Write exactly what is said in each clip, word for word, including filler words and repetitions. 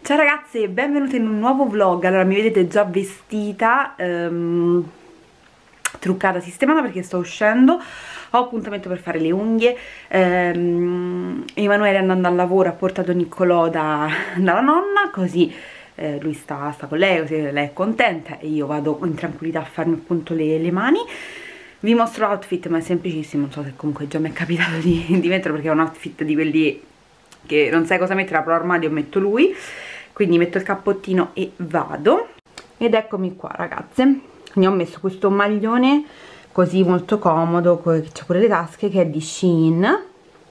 Ciao ragazze e benvenute in un nuovo vlog. Allora mi vedete già vestita, um, truccata, sistemata perché sto uscendo. Ho appuntamento per fare le unghie. um, Emanuele andando al lavoro ha portato Niccolò da, dalla nonna, così eh, lui sta, sta con lei, così lei è contenta e io vado in tranquillità a farmi appunto le, le mani. Vi mostro l'outfit, ma è semplicissimo, non so se comunque già mi è capitato di, di metterlo perché è un outfit di quelli che non sai cosa mettere, apro l'armadio e metto lui. Quindi metto il cappottino e vado. Ed eccomi qua ragazze, ne ho messo questo maglione così molto comodo, che c'ha pure le tasche, che è di Shein.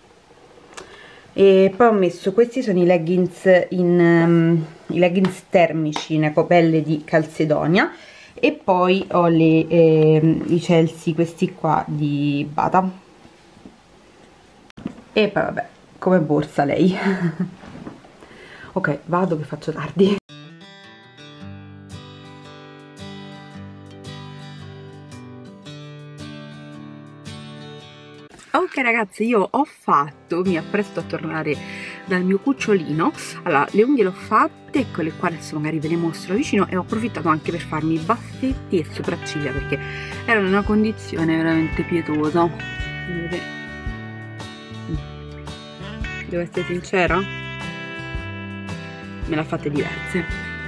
E poi ho messo, questi sono i leggings in um, i leggings termici in ecopelle di Calzedonia. E poi ho le, eh, i Chelsea, questi qua di Bata. E poi vabbè, come borsa lei. Ok, vado che faccio tardi. Ok ragazzi, io ho fatto, mi appresto a tornare dal mio cucciolino. Allora, le unghie le ho fatte, eccole qua, adesso magari ve le mostro vicino. E ho approfittato anche per farmi i baffetti e sopracciglia perché erano in una condizione veramente pietosa. Vedete? Devo essere sincera, me le ha fatte diverse,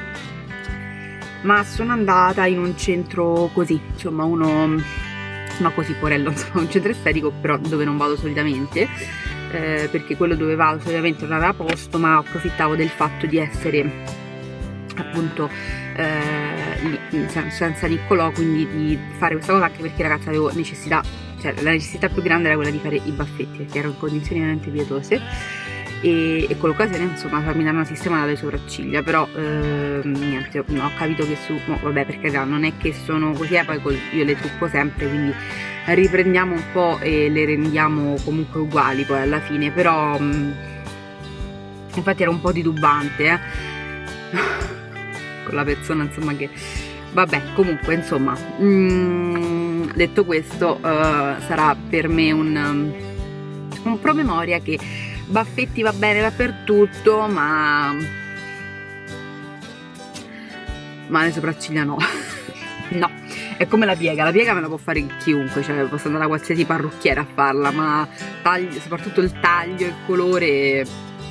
ma sono andata in un centro così, insomma uno, no così porello, insomma un centro estetico, però dove non vado solitamente, eh, perché quello dove vado solitamente non aveva posto, ma approfittavo del fatto di essere appunto eh, lì, senza Niccolò, quindi di fare questa cosa, anche perché ragazzi avevo necessità, cioè la necessità più grande era quella di fare i baffetti perché ero in condizioni veramente pietose. E, e con l'occasione insomma farmi dare una sistemata alle sopracciglia, però eh, niente, no, ho capito che su, no, vabbè, perché non è che sono così, eh, poi io le trucco sempre, quindi riprendiamo un po' e le rendiamo comunque uguali poi alla fine, però mh, infatti era un po' titubante eh? con la persona insomma che, vabbè, comunque insomma, mh, detto questo, uh, sarà per me un, un promemoria che baffetti va bene dappertutto, ma ma le sopracciglia no. No, è come la piega, la piega me la può fare chiunque, cioè posso andare da qualsiasi parrucchiere a farla, ma taglio, soprattutto il taglio, il colore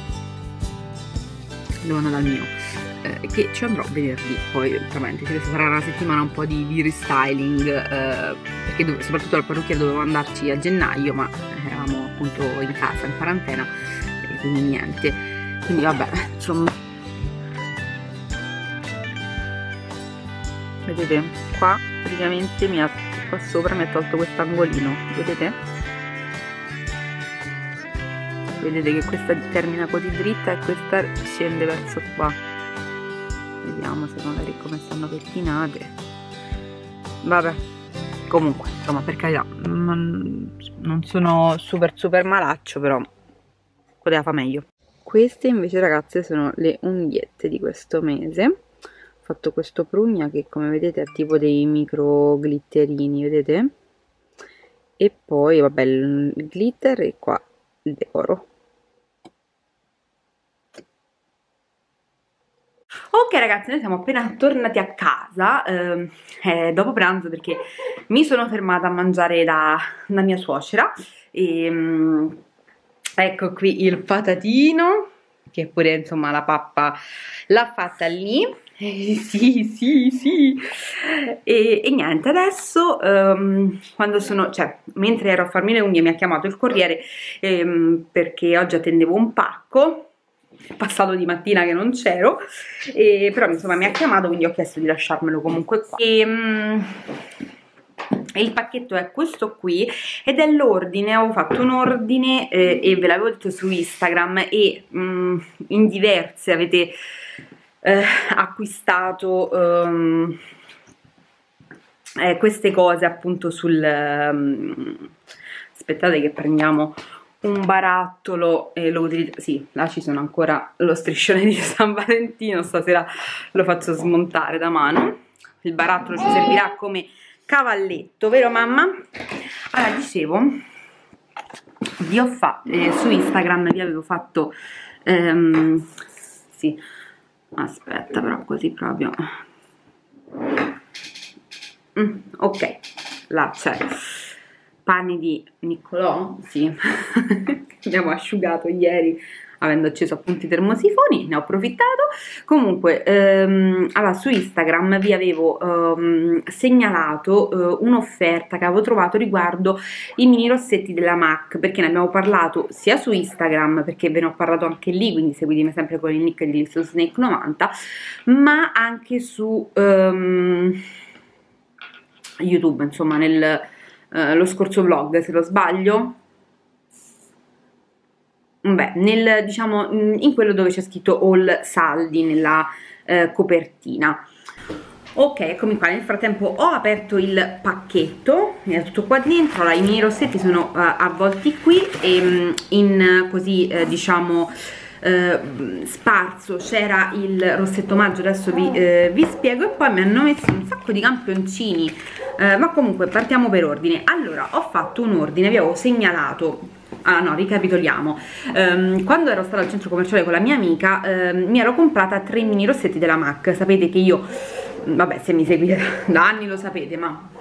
devono dal mio, eh, che ci andrò venerdì, poi veramente questa sarà una settimana un po' di, di restyling, eh, perché dove, soprattutto al parrucchiere dovevo andarci a gennaio, ma eravamo appunto in casa, in quarantena, e quindi niente, quindi vabbè, insomma, vedete, qua praticamente mi ha, qua sopra mi ha tolto quest'angolino, vedete? Vedete che questa termina così dritta e questa scende verso qua. Vediamo se magari come stanno pettinate. Vabbè, comunque, insomma, per carità, non, non sono super super malaccio, però poteva fare meglio. Queste invece ragazze sono le unghiette di questo mese. Ho fatto questo prugna che come vedete ha tipo dei micro glitterini, vedete? E poi vabbè il glitter e qua il decoro. Ok ragazzi, noi siamo appena tornati a casa eh, eh, dopo pranzo perché mi sono fermata a mangiare da, da mia suocera e um, ecco qui il patatino che pure insomma la pappa l'ha fatta lì, eh, sì sì sì e, e niente, adesso um, quando sono, cioè mentre ero a farmi le unghie mi ha chiamato il corriere um, perché oggi attendevo un pacco passato di mattina che non c'ero, però insomma mi ha chiamato, quindi ho chiesto di lasciarmelo comunque qua. E, um, il pacchetto è questo qui ed è l'ordine, avevo fatto un ordine eh, e ve l'avevo detto su Instagram e um, in diverse avete eh, acquistato um, eh, queste cose appunto sul um, aspettate che prendiamo un barattolo e lo utilizzo, sì, là ci sono ancora lo striscione di San Valentino, stasera lo faccio smontare da mano. Il barattolo ci servirà come cavalletto, vero mamma? Allora, dicevo, vi ho fatto, eh, su Instagram vi avevo fatto, ehm, sì, aspetta, però così proprio mm, ok, là c'è panni di Niccolò, sì abbiamo asciugato ieri avendo acceso appunto i termosifoni, ne ho approfittato. Comunque ehm, allora su Instagram vi avevo ehm, segnalato eh, un'offerta che avevo trovato riguardo i mini rossetti della MAC, perché ne abbiamo parlato sia su Instagram, perché ve ne ho parlato anche lì, quindi seguitemi sempre con il nick di Little Snake novanta, ma anche su ehm, YouTube, insomma nel eh, lo scorso vlog, se non sbaglio. Beh, nel, diciamo, in quello dove c'è scritto all saldi nella eh, copertina. Ok, eccomi qua. Nel frattempo ho aperto il pacchetto, è tutto qua dentro. Allora, i miei rossetti sono uh, avvolti qui e um, in uh, così uh, diciamo uh, sparso c'era il rossetto omaggio, adesso vi, uh, vi spiego, e poi mi hanno messo un sacco di campioncini, uh, ma comunque partiamo per ordine. Allora, ho fatto un ordine, vi avevo segnalato. Ah no, ricapitoliamo. Um, quando ero stata al centro commerciale con la mia amica um, mi ero comprata tre mini rossetti della MAC. Sapete che io, vabbè, se mi seguite da anni lo sapete, ma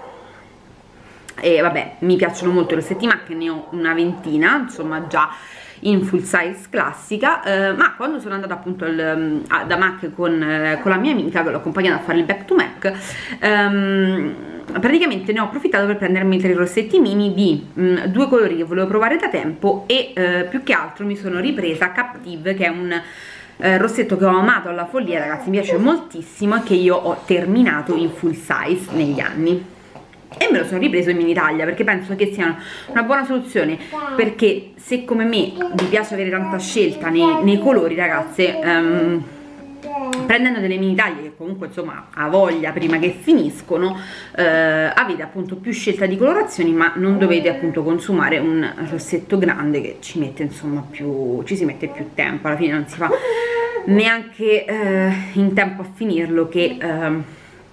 e vabbè, mi piacciono molto i rossetti MAC, ne ho una ventina, insomma già in full size classica, eh, ma quando sono andata appunto al, a, da MAC con, eh, con la mia amica, che l'ho accompagnata a fare il back to MAC, ehm, praticamente ne ho approfittato per prendermi tre rossetti mini di mh, due colori che volevo provare da tempo, e eh, più che altro mi sono ripresa Captive, che è un eh, rossetto che ho amato alla follia, ragazzi, mi piace moltissimo e che io ho terminato in full size negli anni. E me lo sono ripreso in mini taglia perché penso che sia una buona soluzione, perché se come me vi piace avere tanta scelta nei, nei colori, ragazze, um, prendendo delle mini taglie che comunque insomma ha voglia prima che finiscono, eh, avete appunto più scelta di colorazioni, ma non dovete appunto consumare un rossetto grande che ci mette insomma più, ci si mette più tempo, alla fine non si fa neanche eh, in tempo a finirlo, che eh,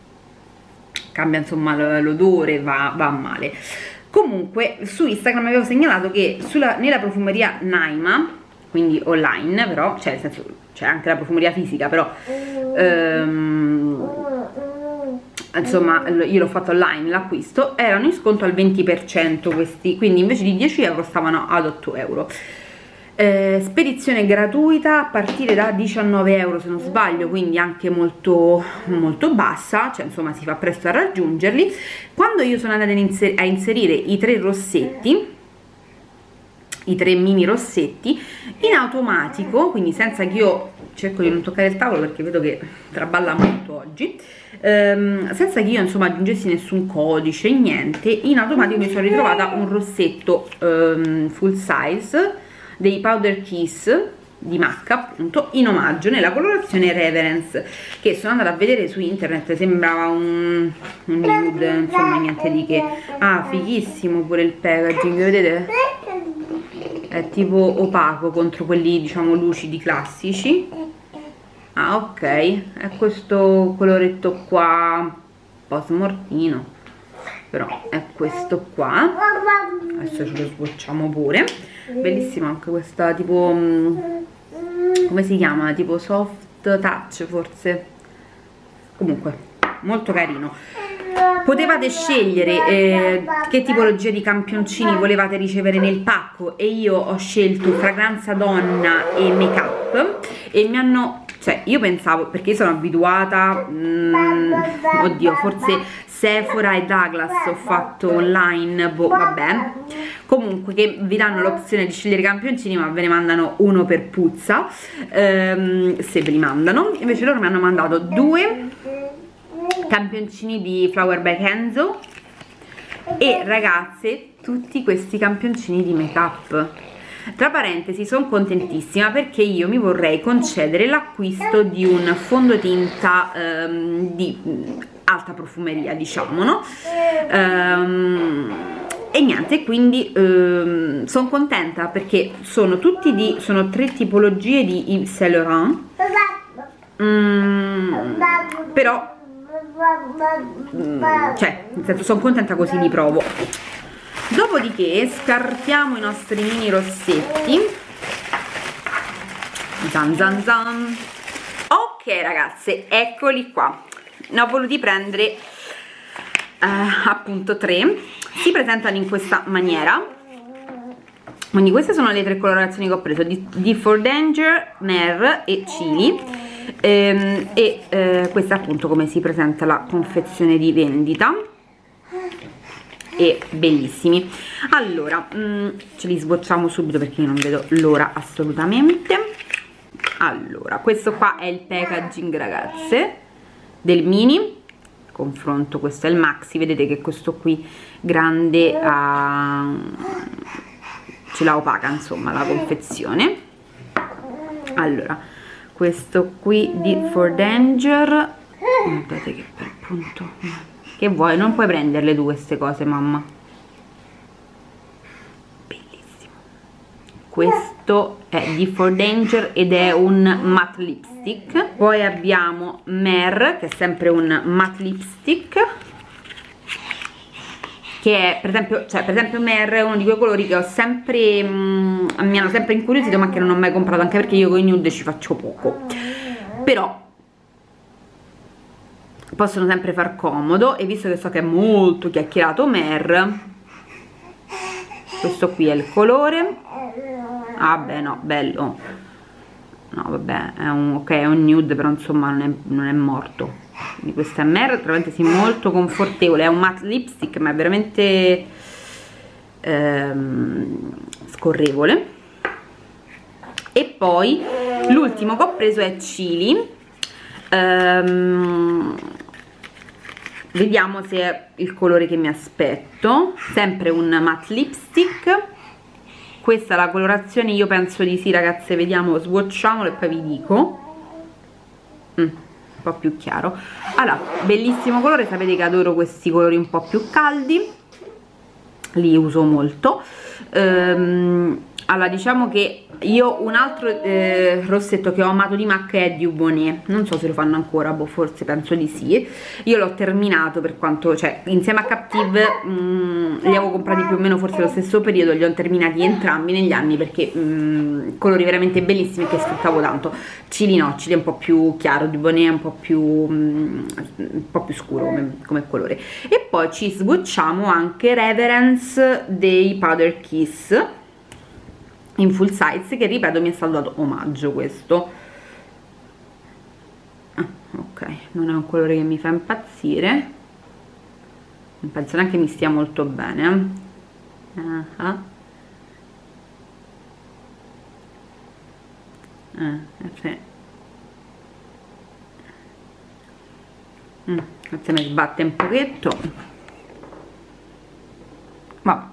cambia insomma l'odore, va, va male. Comunque su Instagram avevo segnalato che sulla, nella profumeria Naima, quindi online però, cioè nel senso c'è anche la profumeria fisica, però ehm, insomma io l'ho fatto online l'acquisto, erano in sconto al venti per cento questi, quindi invece di dieci euro stavano ad otto euro. Eh, spedizione gratuita a partire da diciannove euro se non sbaglio, quindi anche molto molto bassa, cioè insomma si fa presto a raggiungerli. Quando io sono andata a inserire i tre rossetti, i tre mini rossetti in automatico, quindi senza che io cerco di non toccare il tavolo perché vedo che traballa molto oggi, ehm, senza che io insomma aggiungessi nessun codice, niente, in automatico mi sono ritrovata un rossetto ehm, full size dei Powder Kiss di MAC, appunto in omaggio, nella colorazione Reverence, che sono andata a vedere su internet, sembrava un, un nude, insomma niente di che. Ah, fighissimo pure il packaging, vedete? È tipo opaco contro quelli diciamo lucidi classici. Ah, ok, è questo coloretto qua un po' smortino, però è questo qua. Adesso ce lo swatchiamo pure. Bellissima anche questa tipo, come si chiama, tipo soft touch forse, comunque molto carino. Potevate scegliere eh, che tipologia di campioncini volevate ricevere nel pacco, e io ho scelto fragranza donna e make up, e mi hanno, cioè io pensavo, perché io sono abituata, mm, oddio, forse Sephora e Douglas ho fatto online, boh, vabbè, comunque che vi danno l'opzione di scegliere i campioncini, ma ve ne mandano uno per puzza, ehm, se ve li mandano. Invece loro mi hanno mandato due campioncini di Flower by Kenzo, e ragazze tutti questi campioncini di make up. Tra parentesi, sono contentissima perché io mi vorrei concedere l'acquisto di un fondotinta ehm, di alta profumeria, diciamo, no? Ehm, e niente, quindi ehm, sono contenta perché sono tutti di, sono tre tipologie di Yves Saint Laurent, mm, però mm, cioè, nel senso, sono contenta così li provo. Dopodiché scartiamo i nostri mini rossetti, zan zan zan. Ok, Ok ragazze, eccoli qua, ne ho voluti prendere eh, appunto tre, si presentano in questa maniera. Quindi queste sono le tre colorazioni che ho preso, D for Danger, Mer e Chili, ehm, e eh, questa appunto come si presenta la confezione di vendita, e bellissimi. Allora, mh, ce li sbocciamo subito perché io non vedo l'ora assolutamente. Allora, questo qua è il packaging ragazze del mini, confronto, questo è il maxi, vedete che questo qui grande ha... ce l'ha opaca insomma la confezione. Allora, questo qui di For Danger, guardate che bel punto, che vuoi, non puoi prenderle tu queste cose mamma, bellissimo. Questo è di For Danger ed è un matte lipstick. Poi abbiamo Mer, che è sempre un matte lipstick, che è per esempio, cioè per esempio Mer è uno di quei colori che ho sempre, mh, mi hanno sempre incuriosito ma che non ho mai comprato, anche perché io con i nude ci faccio poco, però possono sempre far comodo. E visto che so che è molto chiacchierato Mer, questo qui è il colore. Ah beh no, bello, no vabbè è un, ok, è un nude però insomma non è, non è morto. Quindi questa è Mer, tra parentesi molto confortevole, è un matte lipstick ma è veramente ehm, scorrevole. E poi l'ultimo che ho preso è Chili, ehm, vediamo se è il colore che mi aspetto, sempre un matte lipstick. Questa è la colorazione, io penso di sì ragazze, vediamo, swatchiamolo e poi vi dico. Mm, un po' più chiaro. Allora, bellissimo colore, sapete che adoro questi colori un po' più caldi, li uso molto. ehm, allora diciamo che io un altro eh, rossetto che ho amato di MAC è di Ubonnet, non so se lo fanno ancora, boh, forse penso di sì. Io l'ho terminato, per quanto, cioè insieme a Captive mh, li avevo comprati più o meno forse lo stesso periodo, li ho terminati entrambi negli anni perché mh, colori veramente bellissimi che sfruttavo tanto. Chili no, Chili è un po' più chiaro, di Ubonnet è un po' più mh, un po' più scuro come, come colore. E poi ci swatchiamo anche Reverence dei Powder Kiss in full size, che ripeto mi è stato dato omaggio questo. Ah, ok, non è un colore che mi fa impazzire, non penso neanche mi stia molto bene. uh -huh. eh, sì. mm, se mi sbatte un pochetto, vabbè.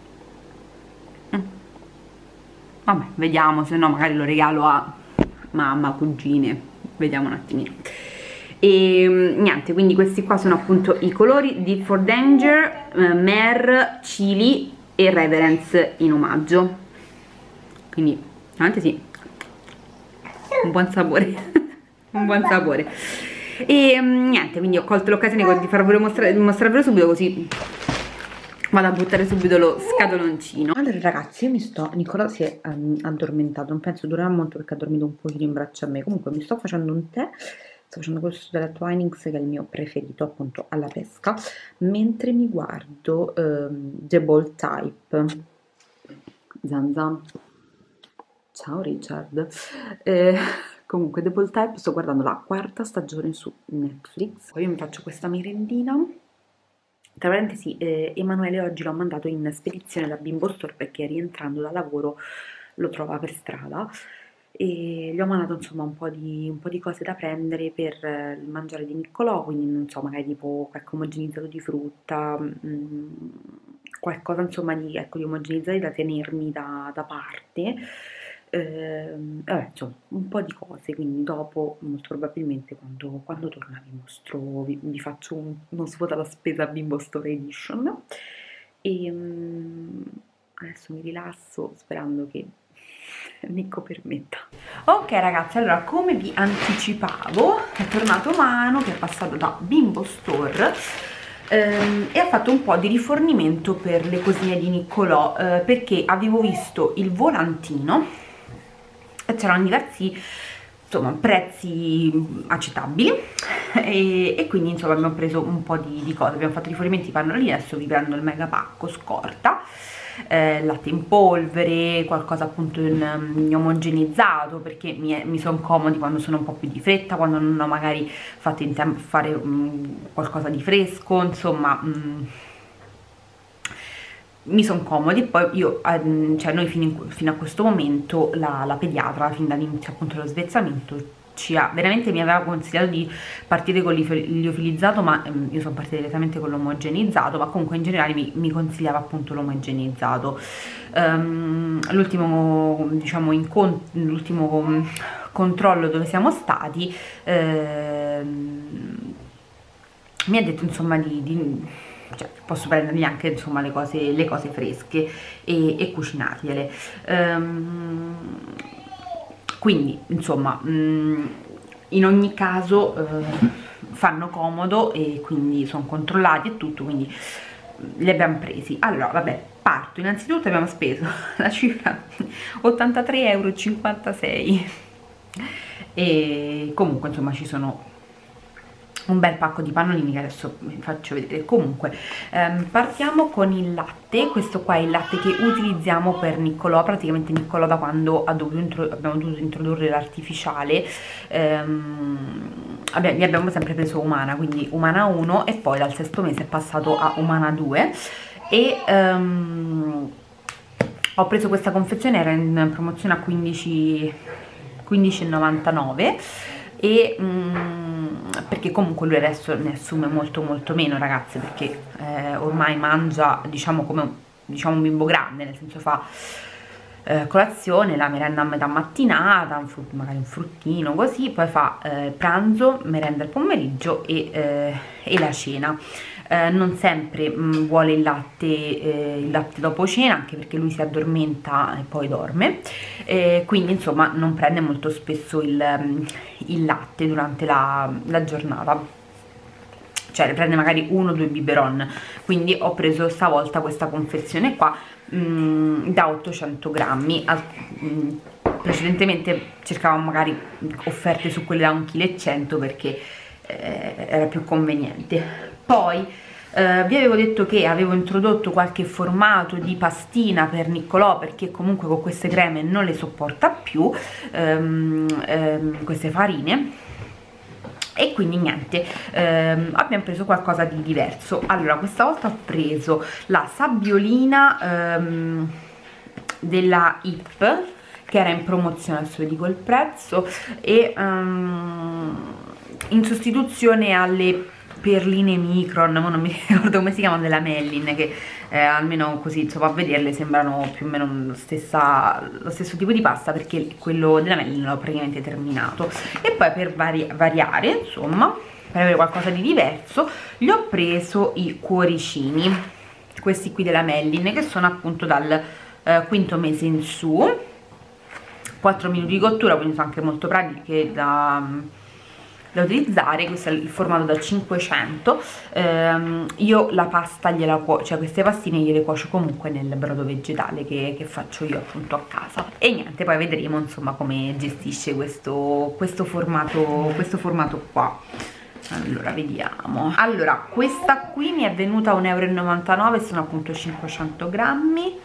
Vabbè, vediamo, se no magari lo regalo a mamma, cugine, vediamo un attimino. E niente, quindi questi qua sono appunto i colori di For Danger, eh, Mer, Chili e Reverence in omaggio. Quindi veramente sì, un buon sapore, un buon sapore. E niente, quindi ho colto l'occasione di farvelo mostrare, mostrarvelo subito, così vado a buttare subito lo scatoloncino. Allora ragazzi, io mi sto, Nicola si è um, addormentato, non penso durerà molto perché ha dormito un pochino in braccio a me. Comunque mi sto facendo un tè, sto facendo questo della Twinings che è il mio preferito appunto alla pesca, mentre mi guardo um, The Bold Type. Zanza, ciao Richard. eh, comunque The Bold Type, sto guardando la quarta stagione su Netflix. Poi io mi faccio questa merendina. Tra parentesi, eh, Emanuele oggi l'ho mandato in spedizione da Bimbo Store perché rientrando da lavoro lo trova per strada, e gli ho mandato insomma un po' di, un po' di cose da prendere per eh, il mangiare di Niccolò, quindi non so, magari tipo qualche omogenizzato di frutta, mh, qualcosa insomma di, ecco, di omogenizzati da tenermi da, da parte. Eh, vabbè, insomma, un po' di cose, quindi dopo molto probabilmente quando, quando torna vi mostro, vi, vi faccio un, uno svuota la spesa Bimbo Store Edition. E um, adesso mi rilasso sperando che Nico permetta. Ok ragazzi, allora come vi anticipavo è tornato Manu, che è passato da Bimbo Store ehm, e ha fatto un po' di rifornimento per le cosine di Niccolò, eh, perché avevo visto il volantino e c'erano diversi insomma prezzi accettabili, e, e quindi insomma abbiamo preso un po' di, di cose, abbiamo fatto rifornimenti pannolini, adesso vi prendo il mega pacco scorta, eh, latte in polvere, qualcosa appunto in, in omogenizzato, perché mi, mi sono comodi quando sono un po' più di fretta, quando non ho magari fatto in tempo fare um, qualcosa di fresco, insomma um, mi sono comodi. E poi io, cioè noi fino, in, fino a questo momento la, la pediatra, fin dall'inizio appunto dello svezzamento, ci ha, veramente mi aveva consigliato di partire con l'iofilizzato, ma ehm, io sono partita direttamente con l'omogenizzato, ma comunque in generale mi, mi consigliava appunto l'omogenizzato. Um, l'ultimo, diciamo, l'ultimo controllo dove siamo stati, ehm, mi ha detto insomma di, di cioè, posso prendermi anche insomma le cose, le cose fresche e, e cucinargliele. Um, quindi insomma mh, in ogni caso eh, fanno comodo e quindi sono controllati e tutto, quindi li abbiamo presi. Allora vabbè, parto. Innanzitutto abbiamo speso la cifra ottantatré e cinquantasei euro, e comunque insomma ci sono un bel pacco di pannolini che adesso vi faccio vedere. Comunque ehm, partiamo con il latte. Questo qua è il latte che utilizziamo per Niccolò. Praticamente Niccolò, da quando ha dovuto abbiamo dovuto introdurre l'artificiale, ehm, abbiamo, ne abbiamo sempre preso Umana, quindi Umana uno, e poi dal sesto mese è passato a Umana due, e ehm, ho preso questa confezione, era in promozione a quindici e novantanove, e mm, perché comunque lui adesso ne assume molto molto meno, ragazze, perché eh, ormai mangia diciamo come diciamo un bimbo grande, nel senso fa eh, colazione, la merenda a metà mattinata, un frutto, magari un fruttino così, poi fa eh, pranzo, merenda al pomeriggio e, eh, e la cena. Eh, non sempre mh, vuole il latte, eh, il latte dopo cena, anche perché lui si addormenta e poi dorme, eh, quindi insomma non prende molto spesso il, il latte durante la, la giornata, cioè ne prende magari uno o due biberon. Quindi ho preso stavolta questa confezione qua mh, da ottocento grammi. Al, mh, precedentemente cercavamo magari offerte su quelle da un chilo e cento perché eh, era più conveniente. Poi eh, vi avevo detto che avevo introdotto qualche formato di pastina per Niccolò, perché comunque con queste creme non le sopporta più, ehm, ehm, queste farine, e quindi niente, ehm, abbiamo preso qualcosa di diverso. Allora questa volta ho preso la sabbiolina ehm, della I P, che era in promozione, adesso vi dico il prezzo, e um, in sostituzione alle perline Micron, ma non mi ricordo come si chiamano, della Mellin, che eh, almeno così insomma a vederle sembrano più o meno lo, stessa, lo stesso tipo di pasta, perché quello della Mellin l'ho praticamente terminato. E poi per vari, variare, insomma, per avere qualcosa di diverso, gli ho preso i cuoricini, questi qui della Mellin, che sono appunto dal eh, quinto mese in su, quattro minuti di cottura, quindi sono anche molto pratiche da... da utilizzare. Questo è il formato da cinquecento. ehm, io la pasta gliela cuocio, cioè queste pastine gliele cuocio comunque nel brodo vegetale che, che faccio io appunto a casa, e niente, poi vedremo insomma come gestisce questo, questo formato questo formato qua. Allora vediamo. Allora questa qui mi è venuta a un euro e novantanove, sono appunto cinquecento grammi,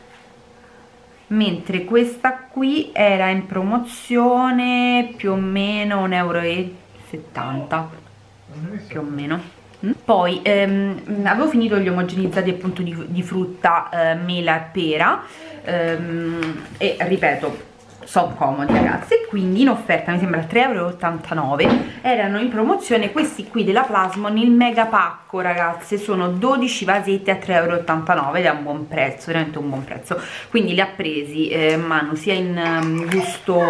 mentre questa qui era in promozione più o meno un euro e settanta, più o meno. Poi ehm, avevo finito gli omogenizzati appunto di, di frutta, eh, mela e pera, ehm, e ripeto sono comodi, ragazzi, e quindi in offerta mi sembra tre e ottantanove euro. Erano in promozione questi qui della Plasmon, il mega pacco, ragazze, sono dodici vasetti a tre e ottantanove euro ed è un buon prezzo, veramente un buon prezzo. Quindi li ha presi eh, Manu sia in um, gusto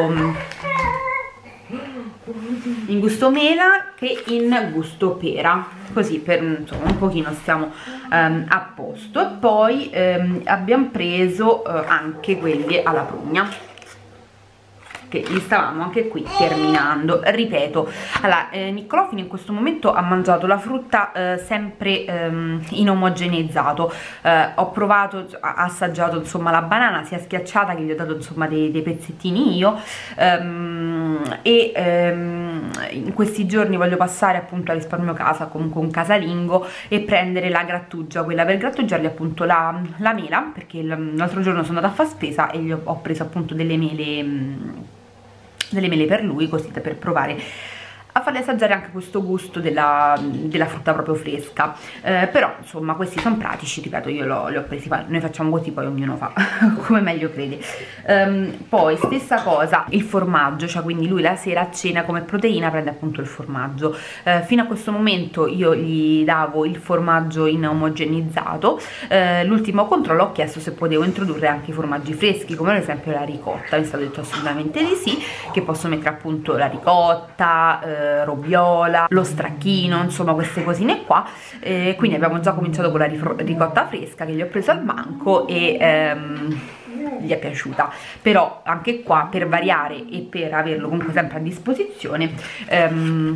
in gusto mela che in gusto pera, così per insomma un pochino stiamo um, a posto. E poi um, abbiamo preso uh, anche quelli alla prugna, che li stavamo anche qui terminando. Ripeto, allora eh, Niccolò fino in questo momento ha mangiato la frutta eh, sempre ehm, in omogeneizzato. eh, ho provato, ha assaggiato insomma la banana sia schiacciata, che gli ho dato insomma dei, dei pezzettini io, ehm, e ehm, in questi giorni voglio passare appunto a Risparmio Casa, comunque un casalingo, e prendere la grattugia, quella per grattugiargli appunto la, la mela, perché l'altro giorno sono andata a fare spesa e gli ho, ho preso appunto delle mele delle mele per lui, così da per provare a farle assaggiare anche questo gusto della, della frutta proprio fresca. eh, però insomma questi sono pratici, ripeto, io li ho presi, noi facciamo così, poi ognuno fa come meglio crede. Um, poi stessa cosa il formaggio, cioè quindi lui la sera a cena come proteina prende appunto il formaggio. Uh, fino a questo momento io gli davo il formaggio in omogenizzato. Uh, l'ultimo controllo ho chiesto se potevo introdurre anche i formaggi freschi, come ad esempio la ricotta, mi è stato detto assolutamente di sì, che posso mettere appunto la ricotta, uh, robiola, lo stracchino, insomma queste cosine qua. Eh, quindi abbiamo già cominciato con la ricotta fresca che gli ho preso al banco e ehm, gli è piaciuta. Però anche qua, per variare e per averlo comunque sempre a disposizione, ehm,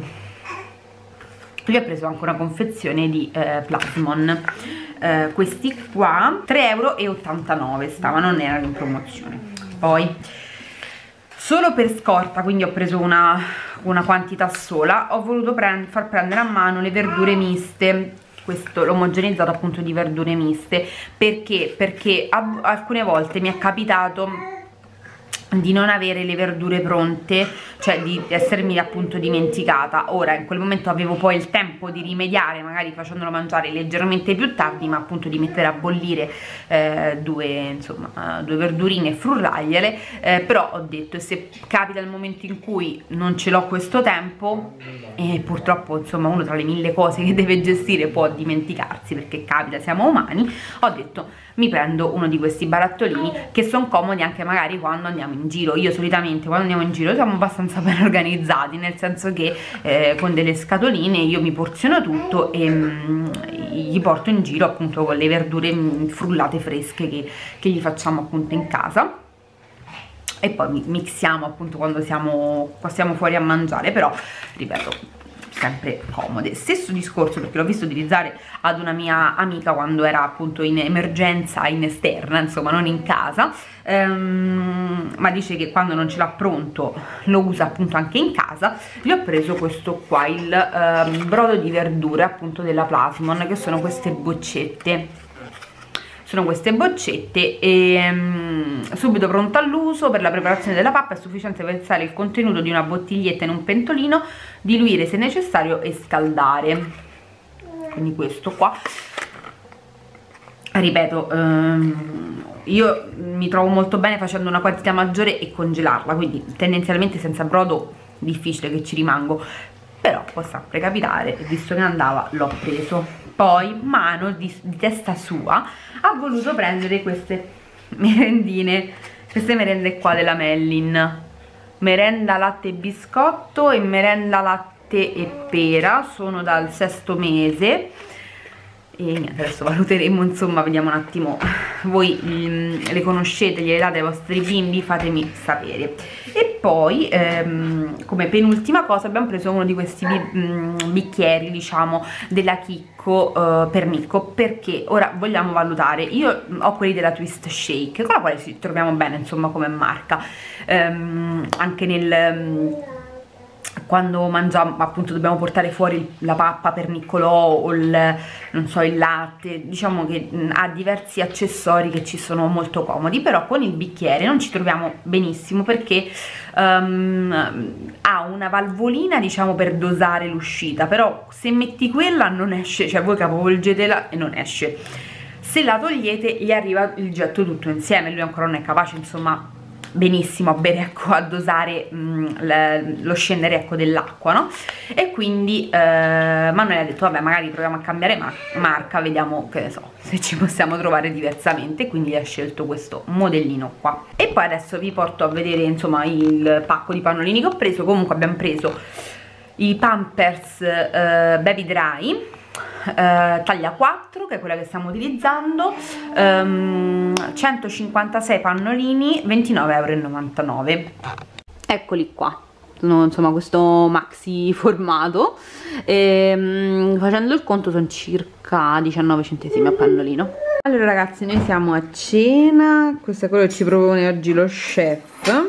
gli ho preso anche una confezione di eh, Plasmon. Eh, questi qua tre e ottantanove euro stavano, non erano in promozione. Poi solo per scorta, quindi ho preso una, una quantità sola, ho voluto prend far prendere a mano le verdure miste. Questo l'ho omogenizzato appunto di verdure miste. Perché? Perché alcune volte mi è capitato di non avere le verdure pronte, cioè di essermi appunto dimenticata. Ora in quel momento avevo poi il tempo di rimediare, magari facendolo mangiare leggermente più tardi, ma appunto di mettere a bollire eh, due, insomma, due verdurine e frullagliele. eh, però ho detto, se capita il momento in cui non ce l'ho questo tempo, e purtroppo insomma uno tra le mille cose che deve gestire può dimenticarsi, perché capita, siamo umani, ho detto mi prendo uno di questi barattolini che sono comodi anche magari quando andiamo in giro. Io solitamente quando andiamo in giro siamo abbastanza ben organizzati, nel senso che eh, con delle scatoline io mi porziono tutto e mm, gli porto in giro appunto con le verdure frullate fresche che, che gli facciamo appunto in casa, e poi mixiamo appunto quando siamo, siamo fuori a mangiare. Però ripeto, sempre comode. Stesso discorso, perché l'ho visto utilizzare ad una mia amica quando era appunto in emergenza in esterna, insomma non in casa, ehm, ma dice che quando non ce l'ha pronto lo usa appunto anche in casa. Gli ho preso questo qua, il ehm, brodo di verdure appunto della Plasmon, che sono queste boccette. Sono queste boccette e um, subito pronto all'uso. Per la preparazione della pappa è sufficiente versare il contenuto di una bottiglietta in un pentolino, diluire se necessario e scaldare. Quindi questo qua, ripeto, um, io mi trovo molto bene facendo una quantità maggiore e congelarla, quindi tendenzialmente senza brodo difficile che ci rimango, però può sempre capitare, e visto che andava l'ho preso. Poi Mano di, di testa sua ha voluto prendere queste merendine, queste merende qua della Mellin, merenda latte e biscotto e merenda latte e pera, sono dal sesto mese. E niente, adesso valuteremo, insomma, vediamo un attimo, voi mh, le conoscete, gliele date ai vostri bimbi, fatemi sapere. E poi ehm, come penultima cosa abbiamo preso uno di questi mh, bicchieri, diciamo, della Chicco eh, per Nicco, perché ora vogliamo valutare. Io ho quelli della Twist Shake, con la quale ci troviamo bene, insomma, come marca, ehm, anche nel... Mh, quando mangiamo, appunto, dobbiamo portare fuori la pappa per Niccolò o il, non so, il latte, diciamo che ha diversi accessori che ci sono molto comodi. Però con il bicchiere non ci troviamo benissimo, perché um, ha una valvolina, diciamo, per dosare l'uscita, però se metti quella non esce, cioè voi capovolgetela e non esce. Se la togliete gli arriva il getto tutto insieme, lui ancora non è capace, insomma, benissimo a bere, ecco, a dosare mh, lo scendere, ecco, dell'acqua, no? E quindi eh, Manuele ha detto vabbè, magari proviamo a cambiare mar marca, vediamo, che ne so, se ci possiamo trovare diversamente, quindi ha scelto questo modellino qua. E poi adesso vi porto a vedere, insomma, il pacco di pannolini che ho preso. Comunque abbiamo preso i Pampers eh, Baby Dry, Uh, taglia quattro, che è quella che stiamo utilizzando, um, centocinquantasei pannolini, ventinove e novantanove euro. eccoli qua, sono insomma questo maxi formato e, um, facendo il conto sono circa diciannove centesimi a pannolino. Allora ragazzi, noi siamo a cena, questo è quello che ci propone oggi lo chef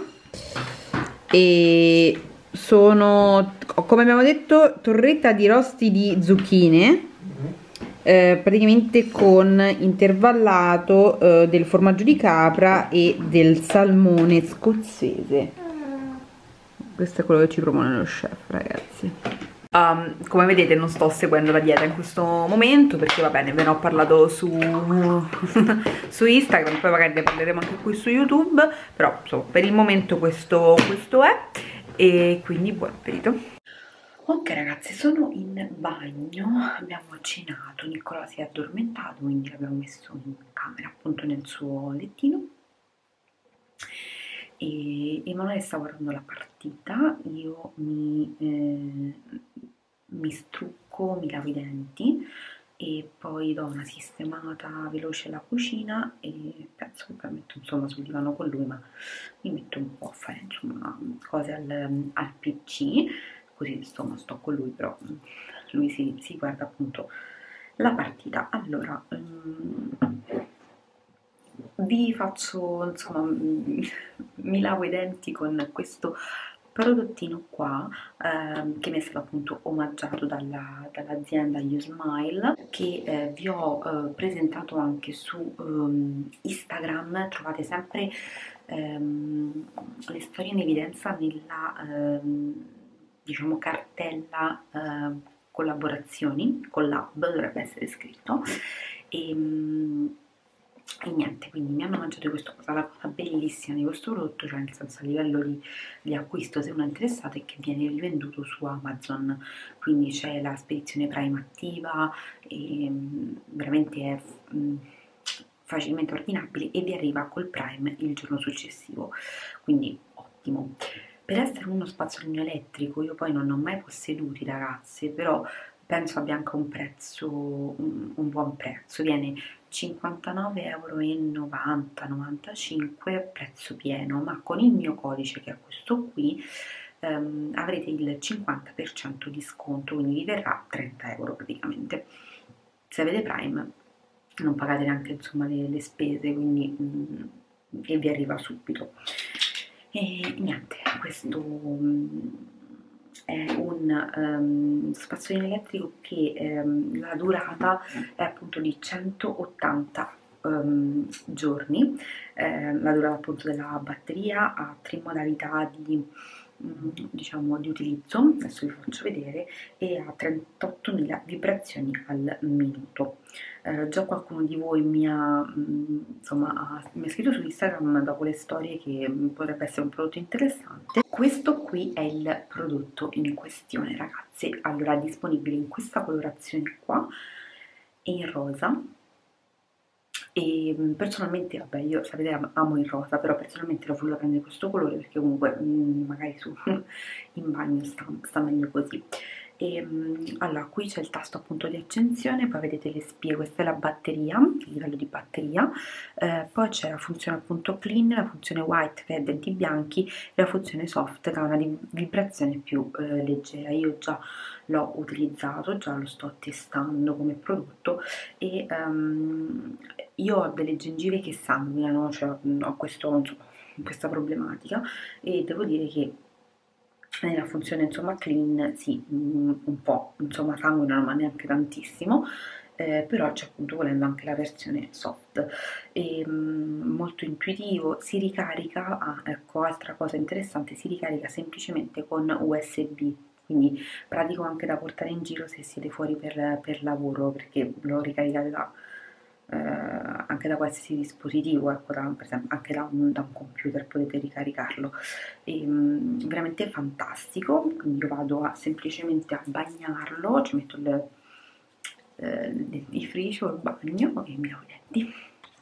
e sono, come abbiamo detto, torretta di rosti di zucchine, eh, praticamente con intervallato eh, del formaggio di capra e del salmone scozzese. Questo è quello che ci propone lo chef, ragazzi. Um, come vedete non sto seguendo la dieta in questo momento perché va bene, ve ne ho parlato su, su Instagram, poi magari ne parleremo anche qui su YouTube, però insomma per il momento questo, questo è, e quindi buon appetito. Ok ragazzi, sono in bagno, abbiamo cenato, Nicola si è addormentato, quindi l'abbiamo messo in camera appunto nel suo lettino e Emanuele sta guardando la partita, io mi, eh, mi strucco, mi lavo i denti e poi do una sistemata veloce alla cucina e penso che poi metto insomma sul divano con lui, ma mi metto un po' a fare insomma cose al, al P C, così insomma sto con lui, però lui si, si guarda appunto la partita. Allora um, vi faccio insomma mi lavo i denti con questo prodottino qua ehm, che mi è stato appunto omaggiato dalla, dall'azienda YouSmile, che eh, vi ho eh, presentato anche su um, Instagram. Trovate sempre ehm, le storie in evidenza nella ehm, diciamo cartella eh, collaborazioni, collab dovrebbe essere scritto, e, e niente, quindi mi hanno mangiato questa cosa. La cosa bellissima di questo prodotto, cioè nel senso a livello di, di acquisto, se uno è interessato, è che viene rivenduto su Amazon, quindi c'è la spedizione Prime attiva e mh, veramente è mh, facilmente ordinabile e vi arriva col Prime il giorno successivo, quindi ottimo. Per essere uno spazzolino elettrico, io poi non ne ho mai posseduti ragazzi, però penso abbia anche un prezzo, un, un buon prezzo, viene cinquantanove euro e novanta novantacinque prezzo pieno, ma con il mio codice che è questo qui ehm, avrete il cinquanta per cento di sconto, quindi vi verrà trenta euro praticamente. Se avete Prime non pagate neanche insomma le, le spese, quindi mm, e vi arriva subito. E niente, questo um, è un um, spazzolino elettrico che um, la durata è appunto di centottanta um, giorni, eh, la durata appunto della batteria, ha tre modalità di diciamo di utilizzo, adesso vi faccio vedere, e ha trentottomila vibrazioni al minuto. Eh, già qualcuno di voi mi ha, mh, insomma, mi ha scritto su Instagram dopo le storie che potrebbe essere un prodotto interessante. Questo qui è il prodotto in questione ragazzi, allora è disponibile in questa colorazione qua e in rosa. E personalmente, vabbè, io sapete amo il rosa, però personalmente l'ho voluto prendere questo colore perché comunque mh, magari su, in bagno sta, sta meglio così. E, mh, allora, qui c'è il tasto appunto di accensione, poi vedete le spie, questa è la batteria, il livello di batteria, eh, poi c'è la funzione appunto clean, la funzione white che è denti bianchi e la funzione soft che ha una vibrazione più eh, leggera. Io già l'ho utilizzato, già lo sto testando come prodotto e um, io ho delle gengive che sanguinano, cioè ho questo, insomma, questa problematica e devo dire che nella funzione insomma clean sì, un po' insomma sanguinano ma neanche tantissimo, eh, però c'è appunto volendo anche la versione soft e um, molto intuitivo, si ricarica, ah, ecco altra cosa interessante, si ricarica semplicemente con U S B, quindi pratico anche da portare in giro se siete fuori per, per lavoro, perché lo ricaricate da, eh, anche da qualsiasi dispositivo, ecco, da, per esempio anche da un, da un computer potete ricaricarlo. E, mh, veramente fantastico, quindi io vado a, semplicemente a bagnarlo, ci metto il, eh, il dentifricio, il bagno e mi lavo i denti.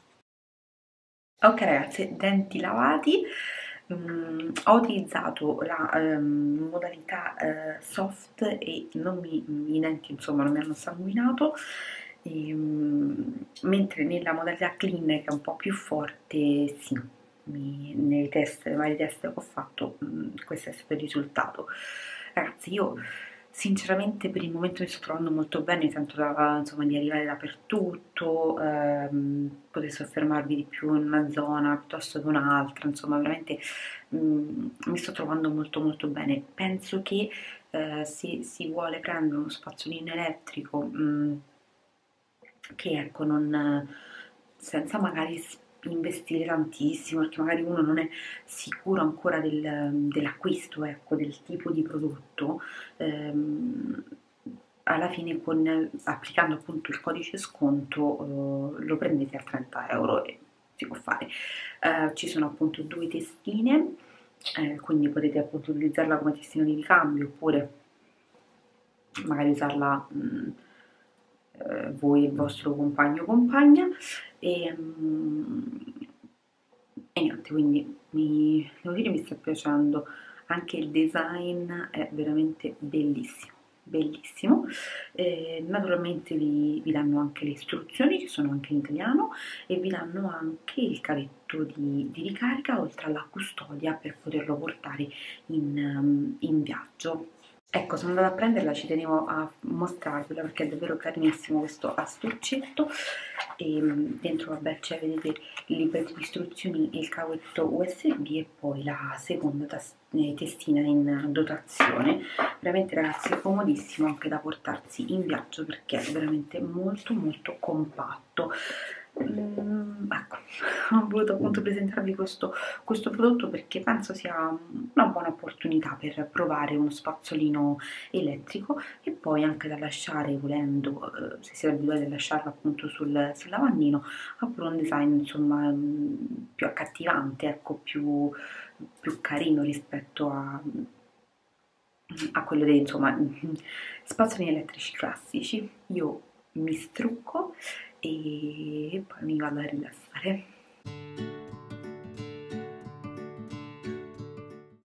Ok ragazzi, denti lavati. Um, ho utilizzato la um, modalità uh, soft e non mi, i denti insomma non mi hanno sanguinato, e, um, mentre nella modalità clean che è un po' più forte sì, mi, nei test, nei vari test che ho fatto um, questo è stato il risultato. Ragazzi, io sinceramente per il momento mi sto trovando molto bene, sento da, insomma, di arrivare dappertutto, ehm, potete soffermarvi di più in una zona piuttosto che un'altra, insomma veramente mh, mi sto trovando molto molto bene. Penso che eh, se si vuole prendere uno spazzolino elettrico mh, che ecco non, senza magari investire tantissimo, perché magari uno non è sicuro ancora del, dell'acquisto, ecco, del tipo di prodotto, ehm, alla fine con, applicando appunto il codice sconto eh, lo prendete a trenta euro e si può fare. Eh, ci sono appunto due testine, eh, quindi potete appunto utilizzarla come testina di ricambio oppure magari usarla mh, eh, voi e il vostro compagno o compagna e, mh, e niente, quindi mi, devo dire mi sta piacendo, anche il design è veramente bellissimo, bellissimo. Eh, naturalmente vi, vi danno anche le istruzioni che sono anche in italiano e vi danno anche il cavetto di, di ricarica oltre alla custodia per poterlo portare in, um, in viaggio. Ecco, sono andata a prenderla, ci tenevo a mostrarvela perché è davvero carinissimo questo astuccetto e dentro vabbè c'è, vedete, il libretto di istruzioni e il cavetto U S B e poi la seconda testina in dotazione. Veramente ragazzi è comodissimo anche da portarsi in viaggio perché è veramente molto molto compatto. Mm, ecco, ho voluto appunto presentarvi questo, questo prodotto perché penso sia una buona opportunità per provare uno spazzolino elettrico e poi anche da lasciare volendo, eh, se siete abituati a lasciarlo appunto sul, sul lavandino, ha pure un design insomma mh, più accattivante, ecco, più, più carino rispetto a, a quello dei insomma spazzolini elettrici classici. Io mi strucco e poi mi vado a rilassare.